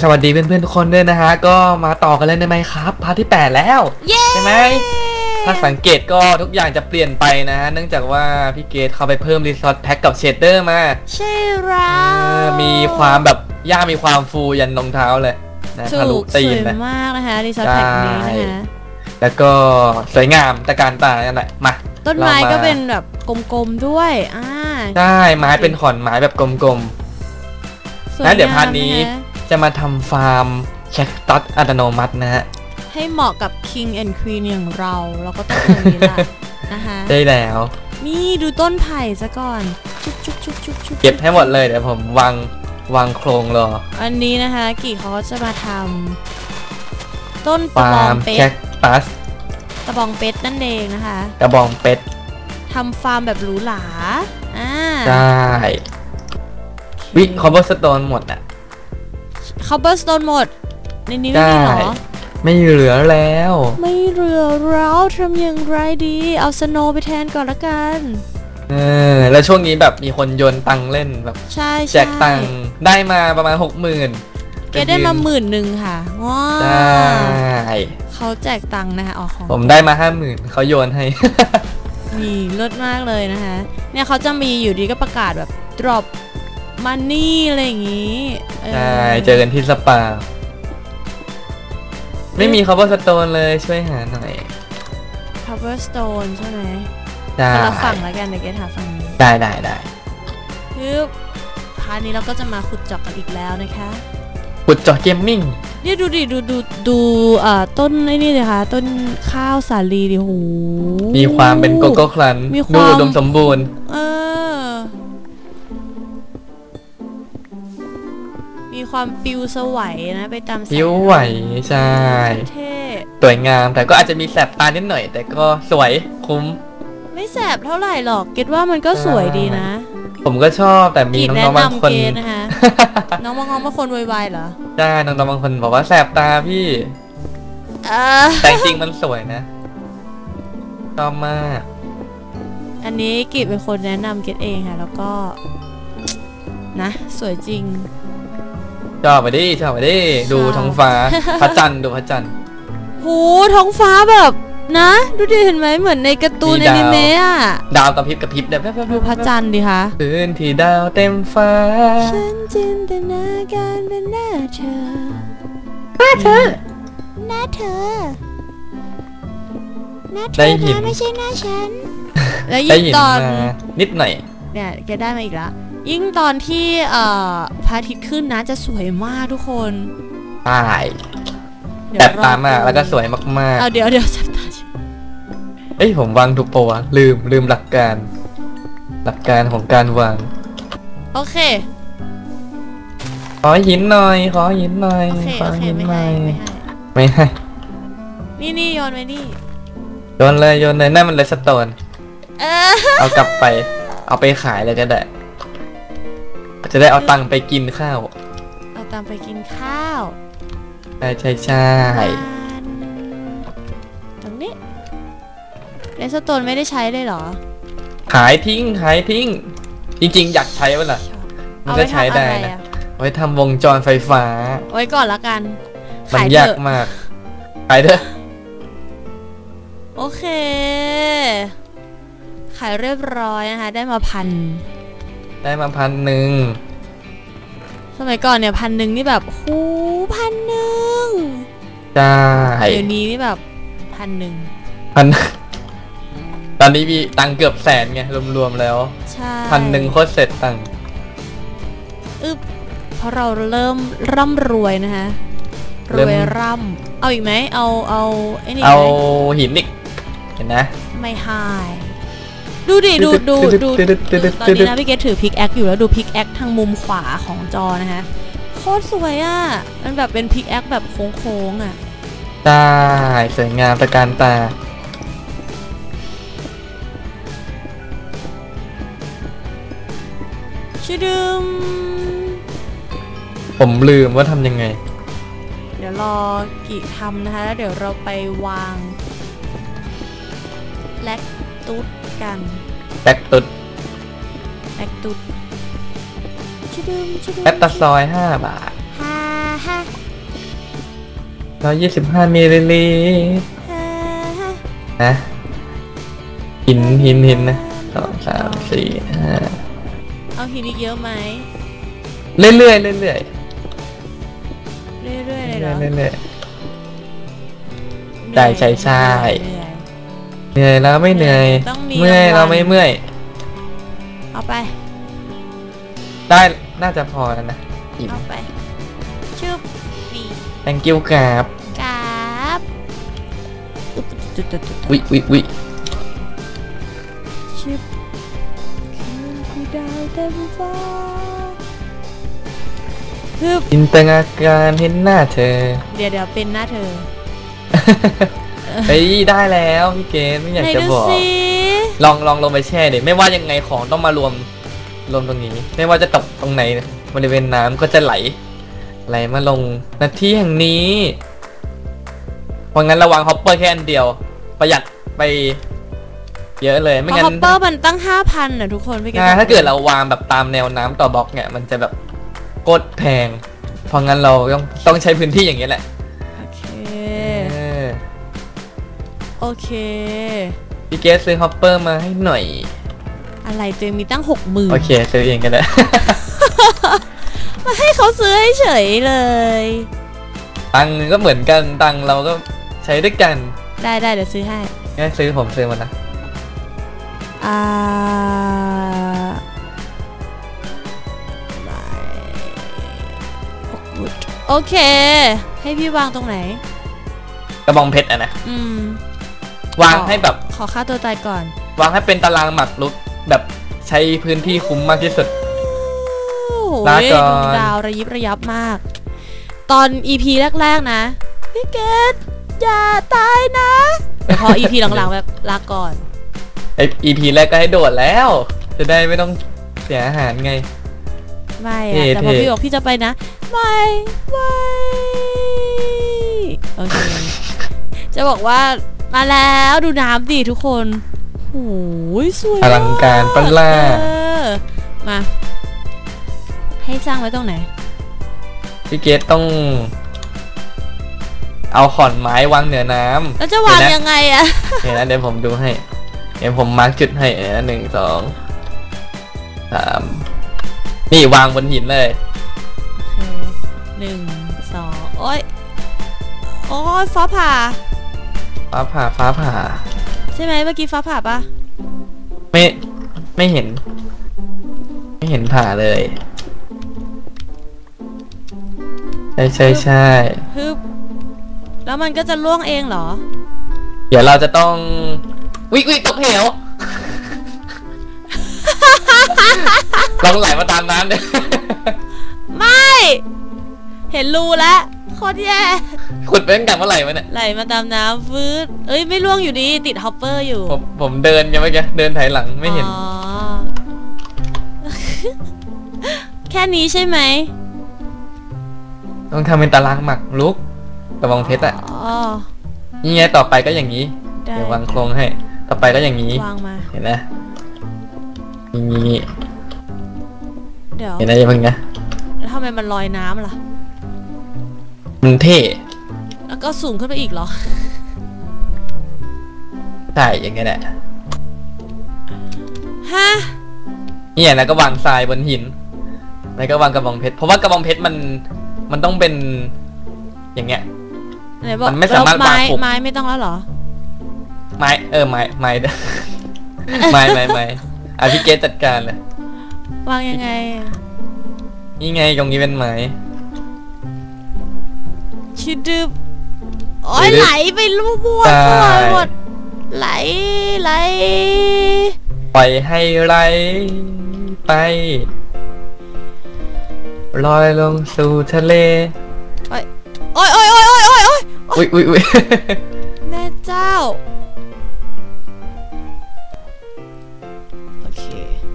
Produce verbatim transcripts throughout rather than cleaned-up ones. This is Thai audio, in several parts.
วัสดีเพื่อนๆทุกคนด้วยนะฮะก็มาต่อกันเลยได้ไหมครับพาร์ทที่แปดแล้วใช่ไหมถ้าสังเกตก็ทุกอย่างจะเปลี่ยนไปนะฮะเนื่องจากว่าพี่เกดเข้าไปเพิ่มรีซอสแพ็กกับเชดเดอร์มาใช่แล้วมีความแบบย่ามีความฟูยันรองเท้าเลยนะทะลุตีนเลยมากนะคะรีซอสแพ็กนี้นะคะแล้วก็สวยงามตะการตานั่นแหละมาต้นไม้ก็เป็นแบบกลมๆด้วยอ่าใช่ไม้เป็นขอนไม้แบบกลมๆแล้วเดี๋ยวพาร์ทนี้จะมาทำฟาร์มแคคตัสอัตโนมัตินะฮะให้เหมาะกับ King and Queen อย่างเราเราก็ต้องอย่างนี้แหละนะคะได้แล้วนี่ดูต้นไผ่ซะก่อนชุบชุบชุบชุบชุบเก็บให้หมดเลยเดี๋ยวผมวางวางโครงรออันนี้นะคะกี่เขาจะมาทำต้นตะบองเป็ดแคคตัสตะบองเป็ดนั่นเองนะคะตะบองเป็ดทำฟาร์มแบบหรูหราอ่าได้วิคอเบอร์สโตนหมดอ่ะคอเบอร์สโตนหมดในนี้ไม่มีหรอไม่เหลือแล้วไม่เหลือแล้วทำอย่างไรดีเอาสโนว์ไปแทนก่อนละกันเออแล้วช่วงนี้แบบมีคนโยนตังเล่นแบบใช่แจกตังได้มาประมาณหกหมื่นแกได้มาหมื่นหนึ่งค่ะว้าวได้เขาแจกตังนะคะอ๋อผมได้มาห้าหมื่นเขาโยนให้นี่เลิศมากเลยนะคะเนี่ยเขาจะมีอยู่ดีก็ประกาศแบบ drop money อะไรอย่างงี้ใช่เจอกันที่สปาไม่มี cover stone เลยช่วยหาหน่อย cover stone ใช่ไหมได้เราฝั่งแล้วกันเดี๋ยวแกหาฝั่งนี้ได้ได้ได้คือพาร์ทนี้เราก็จะมาขุดเจาะกันอีกแล้วนะคะขุดเจาะเกมมิ่งเนี่ยดูดิดูดูดูอ่าต้นไอ้นี่เลยค่ะต้นข้าวสาลีดิโหมีความเป็นโกโก้ครันดูอุดมสมบูรณ์เออมีความปิวสวยนะไปตามปิวไหวใช่เท่สวยงามแต่ก็อาจจะมีแสบตานิดหน่อยแต่ก็สวยคุ้มไม่แสบเท่าไหร่หรอกเกดว่ามันก็สวยดีนะผมก็ชอบแต่มีน้องๆบางคนนะคะน้องบางคนบางคนวายๆเหรอใช่น้องๆบางคนบอกว่าแสบตาพี่แต่จริงมันสวยนะชอบมากอันนี้กิจเป็นคนแนะนำเกดเองค่ะแล้วก็นะสวยจริงชอบไปดิชอบไปดิดูท้องฟ้าพระจันทร์ดูพระจันทร์โหท้องฟ้าแบบนะดูดิเห็นไหมเหมือนในการ์ตูนอนิเมะอะดาวกระพริบกระพริบเดี๋ยวดูพระจันทร์ดิคะคืนที่ดาวเต็มฟ้าฉันจินตนาการเป็นหน้าเธอหน้าเธอหน้าเธอหน้าเธอนะไม่ใช่หน้าฉันแล้วยิ่งตอนนิดหน่อยเนี่ยแกได้มาอีกแล้วยิ่งตอนที่เอ่อพระอาทิตย์ขึ้นนะจะสวยมากทุกคนใช่แบบตามากแล้วก็สวยมากๆเอาเดี๋ยวเดี๋ยวจับตาเอ้ยผมวางถูกปะวะลืมลืมหลักการหลักการของการวางโอเคขอหินหน่อยขอหินหน่อยขอหินหน่อยไม่ให้นี่นี่โยนไว้นี่โยนเลยโยนเลยนั่นมันเลยสโตนเอากลับไปเอาไปขายเลยก็ได้จะได้เอาตังค์ไปกินข้าวเอาตังค์ไปกินข้าวใช่ใช่ใช่ตรงนี้เลสโตนไม่ได้ใช้เลยเหรอขายทิ้งขายทิ้งจริงๆอยากใช้เวลามันก็ใช้ได้นะไว้ทำวงจรไฟฟ้าไว้ก่อนละกันมันยากมากขายเถอะโอเคขายเรียบร้อยนะคะได้มาพันได้มาพันหนึ่งสมัยก่อนเนี่ยพันหนึ่งนี่แบบโหพันหนึ่งใช่เดี๋ยวนี้นี่แบบพันหนึ่งพันตอนนี้มีตังเกือบแสนไงรวมๆแล้วพันหนึ่งโคตรเสร็จตังอึบเพราะเราเริ่มร่ำรวยนะคะรวยร่ำเอาอีกไหมเอาเอาไอ้นี่เอาหินอีกเห็นนะไม่หายดูดิดูดูดูตอนนี้นะพี่เกดถือพิกแอคอยู่แล้วดูพิกแอคทางมุมขวาของจอนะคะโคตรสวยอ่ะมันแบบเป็นพิกแอคแบบโค้งๆอ่ะได้สวยงามตะการตาชิดึมผมลืมว่าทำยังไงเดี๋ยวรอกี่ทำนะคะแล้วเดี๋ยวเราไปวางแลกตุ๊ดกันแลกตุ๊ดแลกตุ๊ดชิดึมชิดึมแลกตะซอยห้าบาทฮ่าฮ่าร้อยยี่สิบห้ามิลลิลิตรนะหินหินหินนะสองสามสี่ห้าเอาหินอีกเยอะไหมเรื่อยเรื่อยเรื่อยเรื่อยเรื่อยเลยเหรอเรื่อยเรื่อยได้ใช่ใช่เหนื่อยแล้วไม่เหนื่อยเมื่อยเราไม่เมื่อยเอาไปได้น่าจะพอแล้วนะเอาไปชื่อปี thank you ครับครับวิวิวิชิปคือดาวเต็มฟ้าจินตนาการเห็นหน้าเธอเดี๋ยวเดี๋ยวเป็นหน้าเธอเฮ้ยได้แล้วพี่เกณฑ์ไม่อยากจะบอกลองลองลงไปแช่ดิไม่ว่ายังไงของต้องมารวมรวมตรงนี้ไม่ว่าจะตกตรงไหนบริเวณน้ำก็จะไหลไหลมาลงนาที่แห่งนี้เพราะงั้นระวังฮอปเปอร์แค่อันเดียวประหยัดไปเยอะเลยไม่งั้นฮอปเปอร์มันตั้งห้าพันนะทุกคนพี่เกณฑ์ถ้าเกิดเราวางแบบตามแนวน้ำต่อบล็อกเนี่ยมันจะแบบกดแพงเพราะงั้นเราต้องต้องใช้พื้นที่อย่างนี้แหละโอเคโอเคพี่เกสซื้อฮอปเปอร์มาให้หน่อยอะไรตัวมีตั้งหกหมื่นโอเคซื้อเองก็ได้มาให้เขาซื้อให้เฉยเลยตังก็เหมือนกันตังเราก็ใช้ด้วยกันได้ได้เดี๋ยวซื้อให้งั้นซื้อผมซื้อมันนะอ่าโอเคให้พี่วางตรงไหนกระบองเพชรอะนะอืมวางให้แบบขอฆ่าตัวตายก่อนวางให้เป็นตารางหมักลุกแบบใช้พื้นที่คุ้มมากที่สุดลาก่อนดาวระยิบระยับมากตอน อี พี แรกๆนะพี่เกดอย่าตายนะพอ อี พี หลังๆแบบลาก่อนไอ อี พี แรกก็ให้โดดแล้วจะได้ไม่ต้องเสียอาหารไงไม่แต่พอพี่บอกพี่จะไปนะไม่ไม่โอเคจะบอกว่ามาแล้วดูน้ำดิทุกคนโอ้ยสวยอลังการปะล่ะมาให้สร้างไว้ตรงไหนพี่เกตต้องเอาขอนไม้วางเหนือน้ำแล้วจะวางยังไงอะเดี๋ยวนะเดี๋ยวผมดูให้เดี๋ยวผมมาร์กจุดให้นะหนึ่งสองสามนี่วางบนหินเลยหนึ่งสองโอ้ยโอ้ยฟ้าผ่าฟ้าผ่าฟ้าผ่าใช่ไหมเมื่อกี้ฟ้าผ่าปะไม่ไม่เห็นไม่เห็นผ่าเลยใช่ใช่ใช่ฮึบแล้วมันก็จะล่วงเองเหรอเดี๋ยวเราจะต้องวิวิตกเหวลองไหลมาตามน้ำเลยไม่เห็นรูแล้วโคตรแย่ขุดเป็นกันเมื่อไหร่วะเนี่ยไหลมาตามน้ำฟืดเอ้ยไม่ล่วงอยู่ดีติดฮอปเปอร์อยู่ผมผมเดินยังไม่แกเดินถ่ายหลังไม่เห็นแค่นี้ใช่ไหมต้องทำเป็นตารางหมักลุกกระบองเพชรอ่ะนี่ไงต่อไปก็อย่างนี้เดี๋ยววางโครงให้ต่อไปก็อย่างนี้วางมาเห็นไหมนี่เดี๋ยวเห็นไหมยังไงนะแล้วทำไมมันลอยน้ำล่ะมันเท่แล้วก็สูงขึ้นไปอีกเหรอใช่อย่างเงี้ยแหละฮะนี่แล้วก็วางทรายบนหินแล้วก็วางกระบองเพชรเพราะว่ากระบองเพชรมันมันต้องเป็นอย่างเงี้ยมันไม่สามารถวางไม้ไม่ต้องแล้วเหรอไม้เออไม้ไม้ไม้ไม้ไม้อ่ะพี่เกตจัดการเลยวางยังไงนี่ไงตรงนี้เป็นไม้ชิดึบโอ้ยไหลไปลูบวหมดไหลไหลปล่อยให้ไหลไปลอยลงสู่ทะเลโอ้ยโอ้ยโอ้ยโอ้ยโอ้ยโอ้ยโอ้ยอุ้ยอุ้ยอุ้ยแม่เจ้าโอเค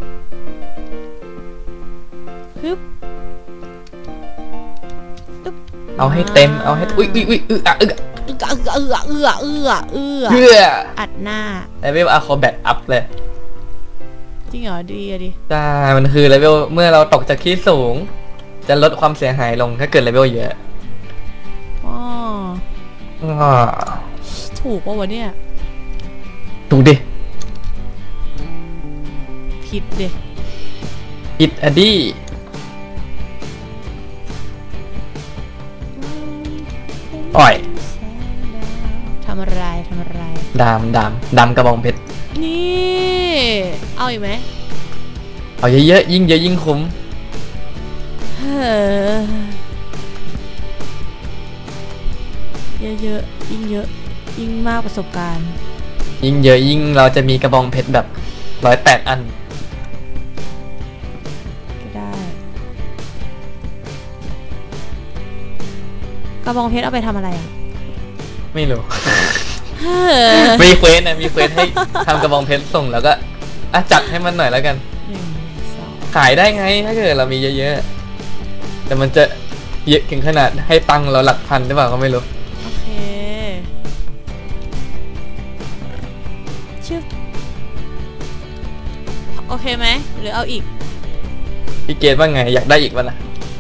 ฮึบเอาให้เต็มเอาให้อุ้ยอุ้ยอุ้ยอืออ่ะอืออืออืออืออืออือเพื่ออัดหน้าเลเวลอะคอแบทอัพเลยจริงเหรอดีอะดิใช่มันคือเลเวลเมื่อเราตกจากที่สูงจะลดความเสียหายลงถ้าเกิดเลเวลเยอะอ๋ออ่าถูกป่าวะเนี่ยถูกดิผิดดิผิดอะดิอ่อยทำอะไรทำอะไรดามดามดามกระบองเพชรนี่เอาอีกไหมเอาเยอะๆยิ่งเยอะยิ่งคุ้มเฮ้อเยอะๆยิ่งเยอะยิ่งมากประสบการณ์ยิ่งเยอะยิ่งเราจะมีกระบองเพชรแบบร้อยแปดอันก็ได้กระบองเพชรเอาไปทำอะไรอ่ะไม่รู้มีเควสนะมีเควสให้ทำกระบองเพชรส่งแล้วก็อ่ะจัดให้มันหน่อยแล้วกันขายได้ไงถ้าเกิดเรามีเยอะๆแต่มันจะเยอะถึงขนาดให้ตังค์เราหลักพันหรือเปล่าก็ไม่รู้โอเคชื่อโอเคไหมหรือเอาอีกพี่เกดว่าไงอยากได้อีกวะนะ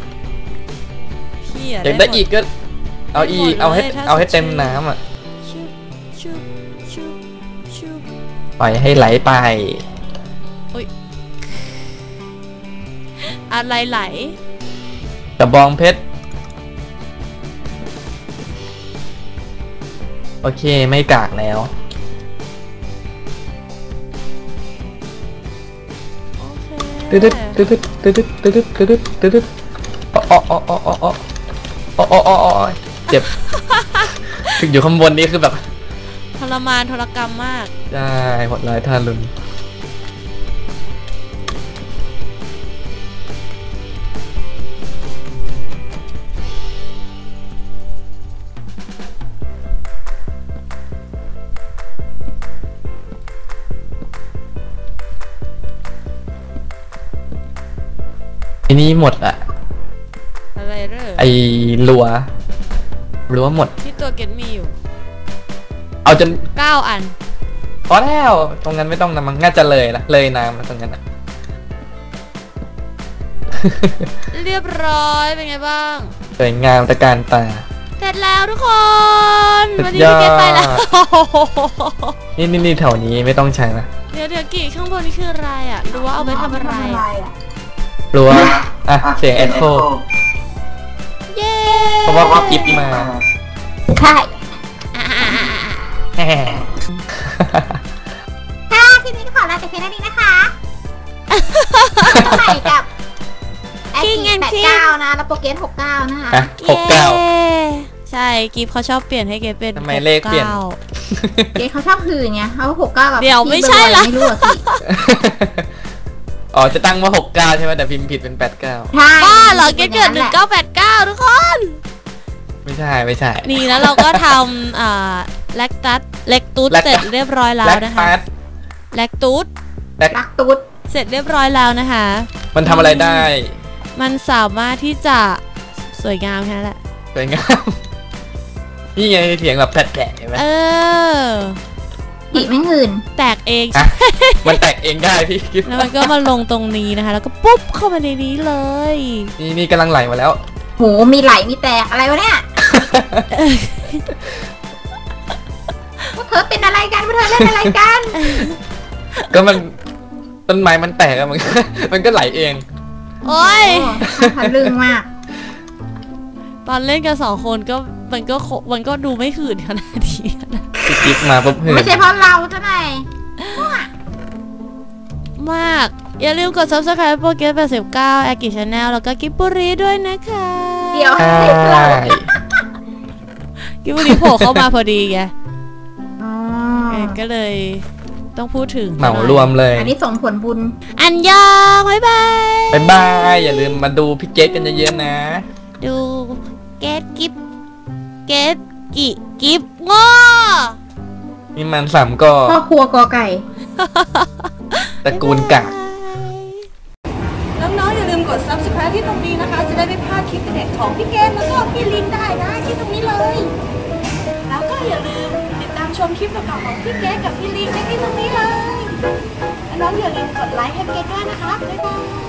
พี่อยากได้อีกก็เอาอีกเอาให้เอาให้เต็มน้ำอ่ะปล่อยให้ไหลไปอะไรไหลกระบองเพชรโอเคไม่กากแล้วตึ๊ดตึ๊ดตึ๊ดตึ๊ดตึ๊ดตึ๊ดตึ๊ดตึ๊ดอ๋ออ๋ออ๋ออ๋ออ๋ออ๋ออ๋ออ๋อเจ็บถึงอยู่ข้างบนนี้คือแบบทรมานทรกรรมมากใช่หดร้ายทารุณทีนี้หมดอะอะไรเร่อไอ้รัวรัวหมดที่ตัวเกตมีอยู่เอาจนเก้าอันพอแล้วตรงนั้นไม่ต้องนะมันง่ายจะเลยละเลยน้ำแล้วตรงนั้นอะเรียบร้อยเป็นไงบ้างสวยงามตะการตาเสร็จแล้วทุกคนวันนี้พี่เกตไปแล้วนี่นี่นี่แถวนี้ไม่ต้องใช้นะเดี๋ยวเดี๋ยวกี่ข้างบนนี่คืออะไรอ่ะรู้ว่าเอาไปทำอะไรรัวอ่ะเสียงเอ็โคเย้เพราะว่าพี่กิฟมาใช่ค่ะทีนี้ก็ขอลาแต่เพียงเท่านี้นะคะใหม่กับไอจีแปดเก้านะแล้วโปรเกรสหกเก้านะคะหกเก้าใช่กิฟเขาชอบเปลี่ยนให้เกฟเป็นทำไมเลขเปลี่ยนเกฟเขาชอบหื่นไงเขาหกเก้ากับเดี๋ยวไม่ใช่ละไม่รู้สิอ๋อจะตั้งว่าหกเก้าใช่ไหมแต่พิมพ์ผิดเป็นแปดเก้าใช่บ้าเหรอเกฟเกิดหนึ่งเก้าแปดเก้าทุกคนไม่ใช่ไม่ใช่นี่แล้วเราก็ทำอ่าแลคตัสเล็กตูดเสร็จเรียบร้อยแล้วนะคะแลคตูดแลคตูดเสร็จเรียบร้อยแล้วนะคะมันทำอะไรได้มันสามารถที่จะสวยงามแค่นั้นแหละสวยงามนี่ไงเสียงแบบแตกๆใช่ไหมเอออีกไม่หื่นแตกเองมันแตกเองได้พี่แล้วมันก็มาลงตรงนี้นะคะแล้วก็ปุ๊บเข้ามาในนี้เลยนี่นี่กำลังไหลมาแล้วโหมีไหลมีแตกอะไรวะเนี่ยพวกเธอเป็นอะไรกันพวกเธอเล่นอะไรกันก็มันต้นไม้มันแตกอะมันมันก็ไหลเองโอ้ยทะลึ่งมากตอนเล่นกันสองคนก็มันก็มันก็ดูไม่หื่นขนาดนี้นะกิ๊กมาปุ๊บหื่นไม่ใช่เพราะเราใช่ไหมมากอย่าลืมกด ซับสไครบ์ โปรเกรสแปดสิบเก้า แอคกิชแนลแล้วก็กิบบุรีด้วยนะคะเดี๋ยวกิบบุรีโผล่เข้ามาพอดีไงก็เลยต้องพูดถึงเหมารวมเลยอันนี้ส่งผลบุญอันยองบ๊ายบายบ๊ายบายอย่าลืมมาดูพี่เกดกันเยอะๆนะดูเกดกิบเกดกิกิบง้อนี่มันสามกอพ่อครัวกอไก่ตระกูลกะน้องๆอย่าลืมกด ซับสไครบ์ ที่ตรงนี้นะคะจะได้ไม่พลาดคลิปเด็ดของพี่เกดแล้วก็พี่ลินได้นะที่ตรงนี้เลยแล้วก็อย่าลืมติดตามชมคลิปเก่าๆของพี่เกดกับพี่ลินได้ที่ตรงนี้เลยน้องๆอย่าลืมกดไลค์ให้เกดด้วยนะคะบ๊ายบาย